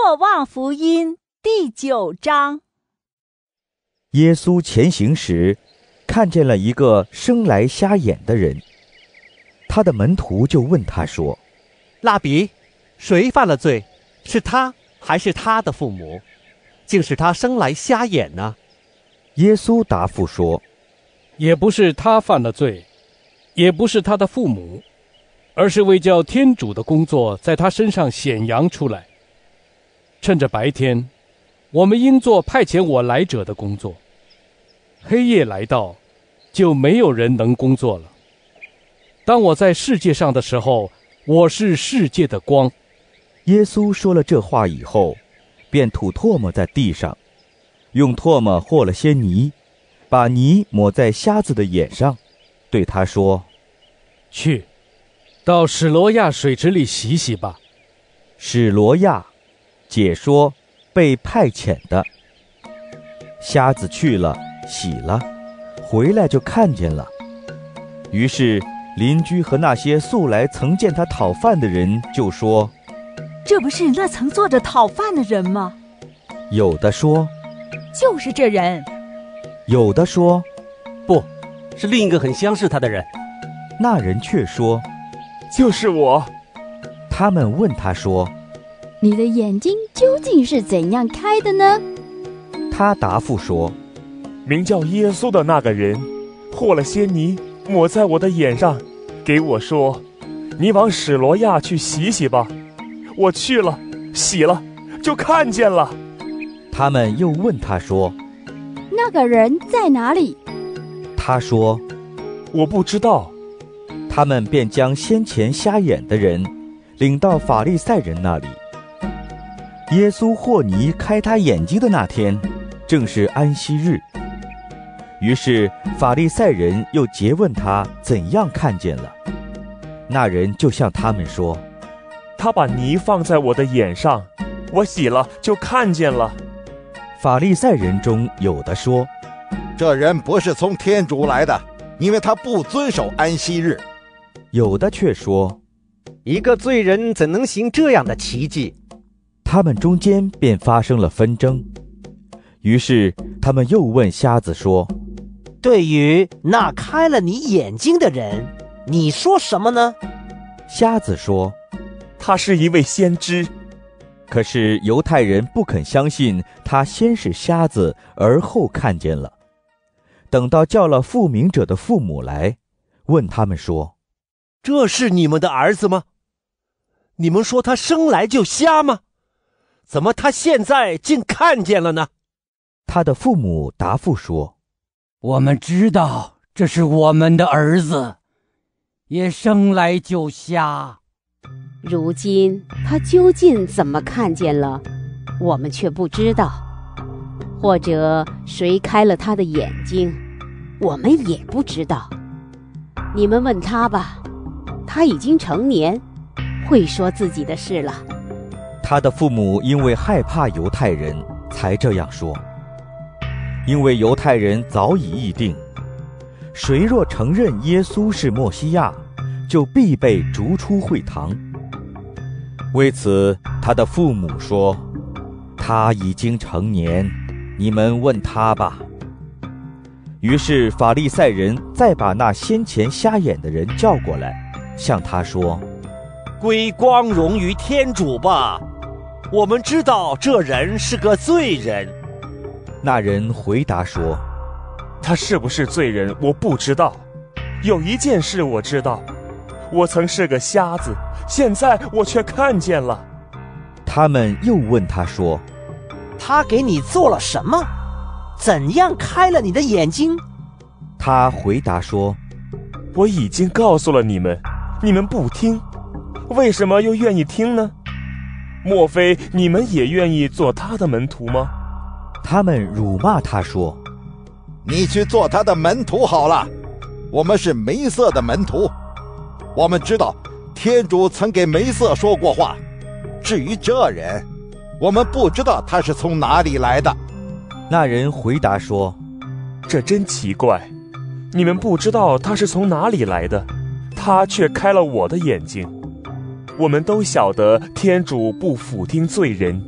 若望福音第9章。 耶稣前行时，看见了一个生来瞎眼的人，他的门徒就问他说： 拉比，谁犯了罪？是他还是他的父母？竟使他生来瞎眼呢？ 耶稣答复说： 也不是他犯了罪，也不是他的父母，而是为叫天主的工作在他身上显扬出来。趁着白天，我们应做派遣我来者的工作；黑夜来到，就没有人能工作了。当我在世界上的时候，我是世界的光。 耶稣说了这话以后，便吐唾沫在地上，用唾沫和了些泥，把泥抹在瞎子的眼上，对他说： 去，到史罗亚水池里洗洗吧。 史罗亚，解说被派遣的。瞎子去了，洗了，回来就看见了。于是邻居和那些素来曾见他讨饭的人就说： 这不是那曾坐着讨饭的人吗？ 有的说： 就是这人。 有的说： 不，是另一个很相似他的人。 那人却说： 就是我。 他们问他说： 你的眼睛究竟是怎样开的呢？ 他答复说： 名叫耶稣的那个人和了些泥抹在我的眼上，给我说：你往史罗亚去洗洗吧。我去了，洗了，就看见了。 他们又问他说： 那个人在哪里？ 他说： 我不知道。 他们便将先前瞎眼的人领到法利赛人那里。耶稣和泥开他眼睛的那天，正是安息日。于是法利赛人又诘问他怎样看见了。那人就向他们说： 他把泥放在我的眼上，我洗了就看见了。 法利赛人中有的说： 这人不是从天主来的，因为他不遵守安息日。 有的却说： 一个罪人怎能行这样的奇迹？ 他们中间便发生了纷争。于是他们又问瞎子说： 对于那开了你眼睛的人，你说什么呢？ 瞎子说： 他是一位先知。 可是犹太人不肯相信他先是瞎子，而后看见了。等到叫了复明者的父母来，问他们说： 这是你们的儿子吗？你们说他生来就瞎吗？怎么他现在竟看见了呢？ 他的父母答复说： 我们知道这是我们的儿子，也生来就瞎。 如今他究竟怎么看见了，我们却不知道。或者谁开了他的眼睛，我们也不知道。你们问他吧，他已经成年，会说自己的事了。 他的父母因为害怕犹太人，才这样说。因为犹太人早已议定，谁若承认耶稣是默西亚，就必被逐出会堂。为此，他的父母说：他已经成年，你们问他吧。于是法利赛人再把那先前瞎眼的人叫过来，向他说： 归光荣于天主吧，我们知道这人是个罪人。 那人回答说： 他是不是罪人我不知道，有一件事我知道，我曾是个瞎子，现在我却看见了。 他们又问他说： 他给你做了什么？怎样开了你的眼睛？ 他回答说： 我已经告诉了你们，你们不听，为什么又愿意听呢？莫非你们也愿意做他的门徒吗？ 他们辱骂他说： 你去做他的门徒好了，我们是梅瑟的门徒。我们知道天主曾给梅瑟说过话，至于这人，我们不知道他是从哪里来的。 那人回答说： 这真奇怪，你们不知道他是从哪里来的，他却开了我的眼睛。我们都晓得天主不俯听罪人，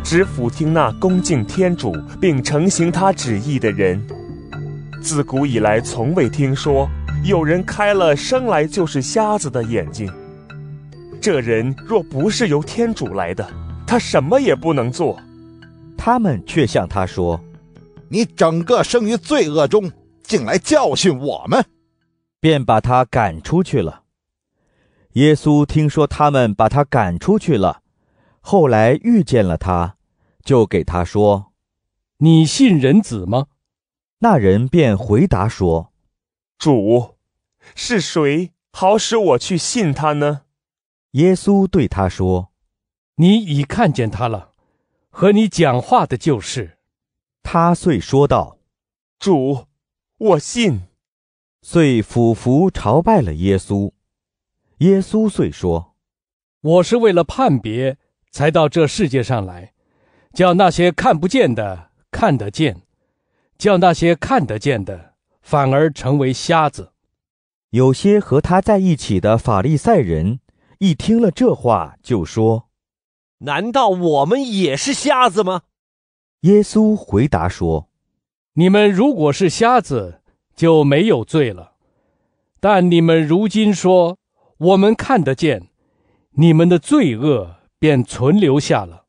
只俯听那恭敬天主并承行他旨意的人。自古以来从未听说有人开了生来就是瞎子的眼睛。这人若不是由天主来的，他什么也不能做。 他们却向他说： 你整个生于罪恶中，竟来教训我们。 便把他赶出去了。耶稣听说他们把他赶出去了，后来遇见了他，就给他说： 你信人子吗？ 那人便回答说： 主，是谁好使我去信他呢？ 耶稣对他说： 你已看见他了，和你讲话的就是。 他遂说道： 主，我信。 遂俯伏朝拜了耶稣。耶稣遂说： 我是为了判别才到这世界上来，叫那些看不见的看得见，叫那些看得见的反而成为瞎子。 有些和他在一起的法利赛人一听了这话，就说： 难道我们也是瞎子吗？ 耶稣回答说： 你们如果是瞎子，就没有罪了。但你们如今说我们看得见，你们的罪恶便存留下了。